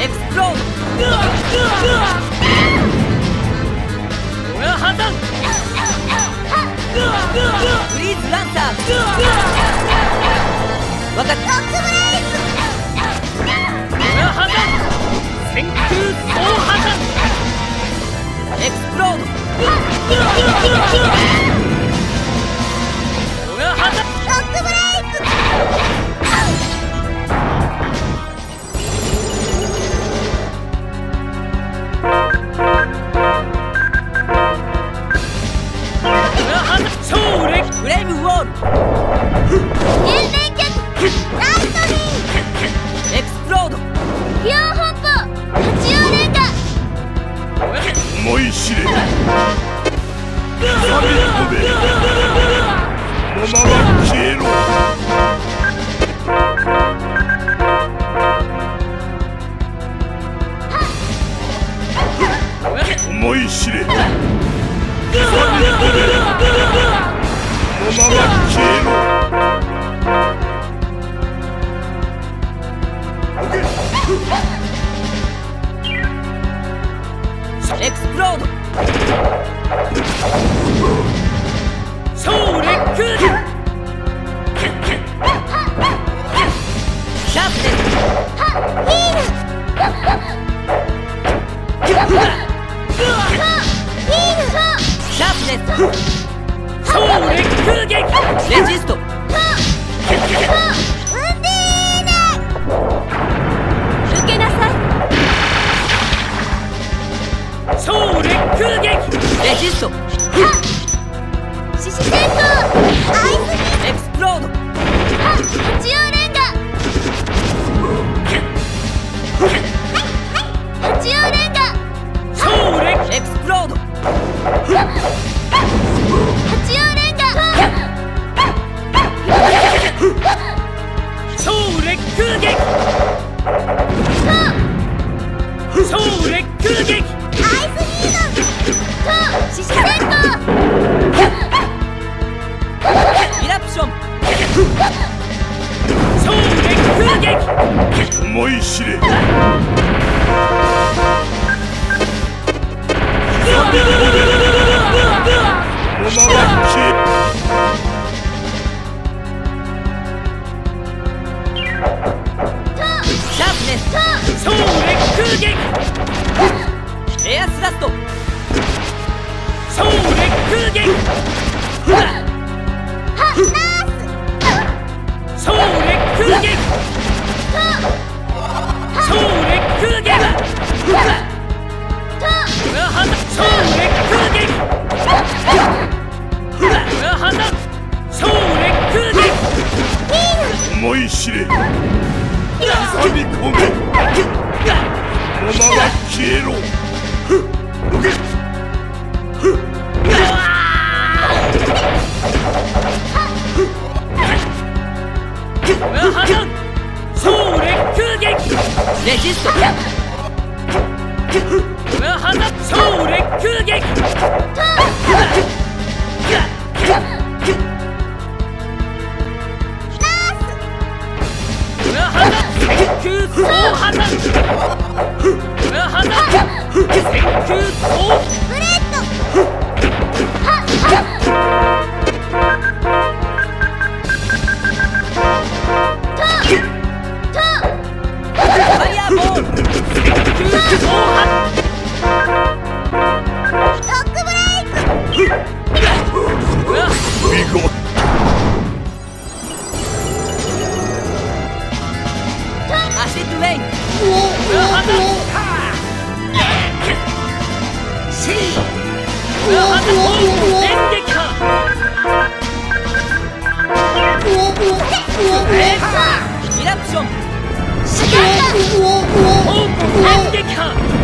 エクスプロード。オガハンダン。フリーズランサー。分かった。オガハンダン。先空総破綻。エクスプロード。オガハンダン。ロックブレイク。フレームウォール。 原電脚ライトニング。 エクスプロード。 両方向八葉連打。 思い知れ。サビ飛べ。このまま消えろ。思い知れ。サビ飛べ。このまま消えろ。 エクスプロード。超レック。シャープです。 ヒール。ヒール。 シャープです。超レック撃。レジスト。 ウンディーネ。受けなさい。 超レック撃。レジスト。 獅子戦闘アイスエクスプロード。 八葉連打。八葉連打。 超レックエクスプロード。 八葉連打。 超レック撃。超レック撃。 アイスニード。獅子戦闘。 イラプション。超レック撃。 思い知れ。このまま消えろ。 シャープです。超レック撃。エアスラスト。超レック撃。超レック撃。超レック撃。超レック撃。超レック撃。 思い知れ。挟み込め。このまま消えろ。 超レック撃。レジスト。超レック撃。先空総破綻。先空総ブレッド。 ファイヤーボール。先空総破綻。 ロックブレイク。 見事。 アシッドレイン。シー。電撃波。イラプション。電撃波。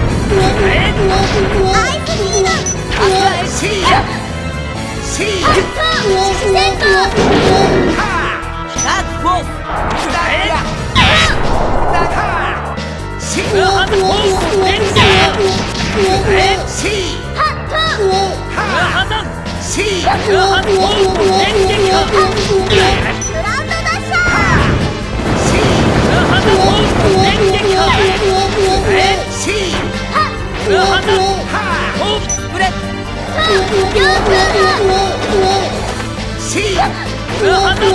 アイスニード。 アクアエシー。シー。 獅子戦闘。 ダークフォース。シー。電撃波。シー。シー。電撃波。 グランドダッシャー。 シー。電撃波。 ブラハナオーブレッブラハナ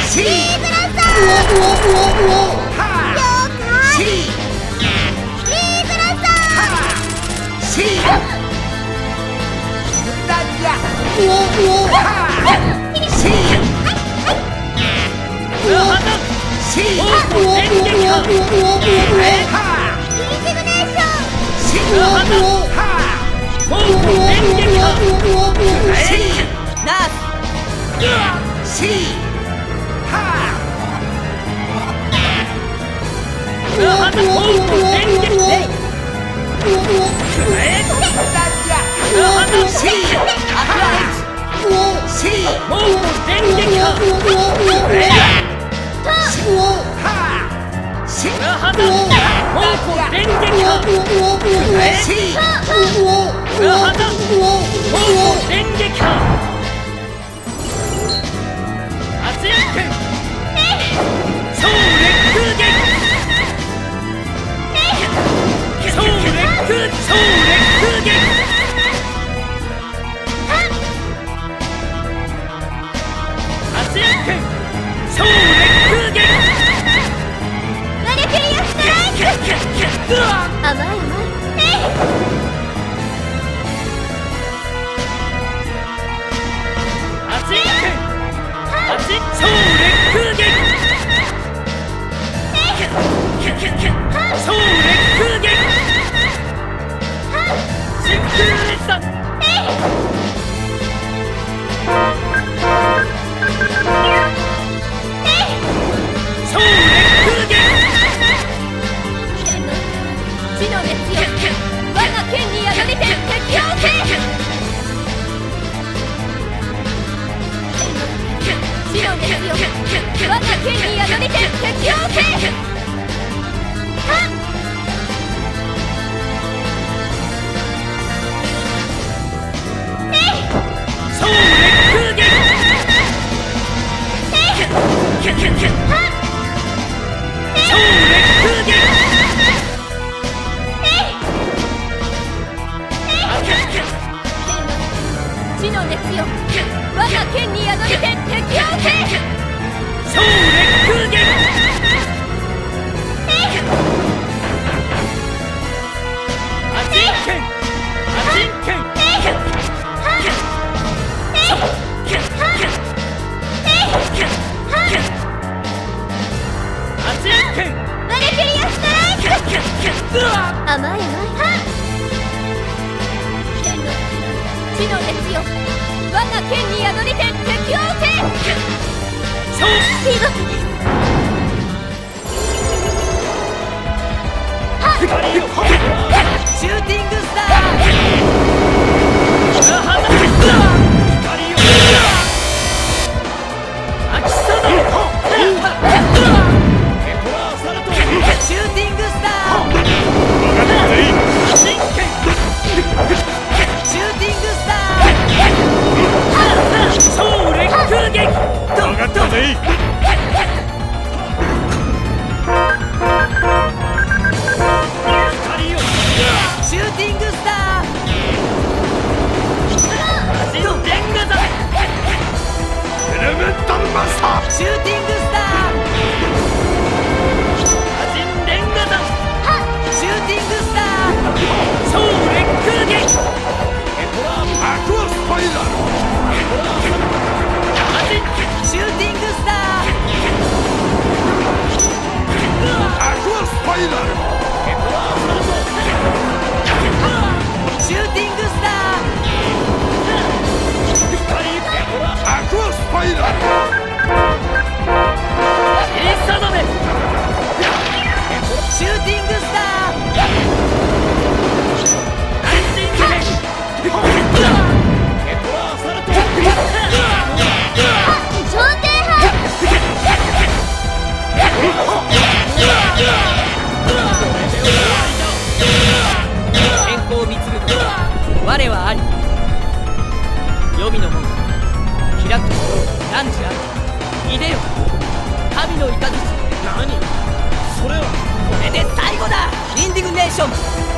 我はあり黄泉の門開く汝ありいでよ神の雷。何それは。これで最後だ。インディグネーション。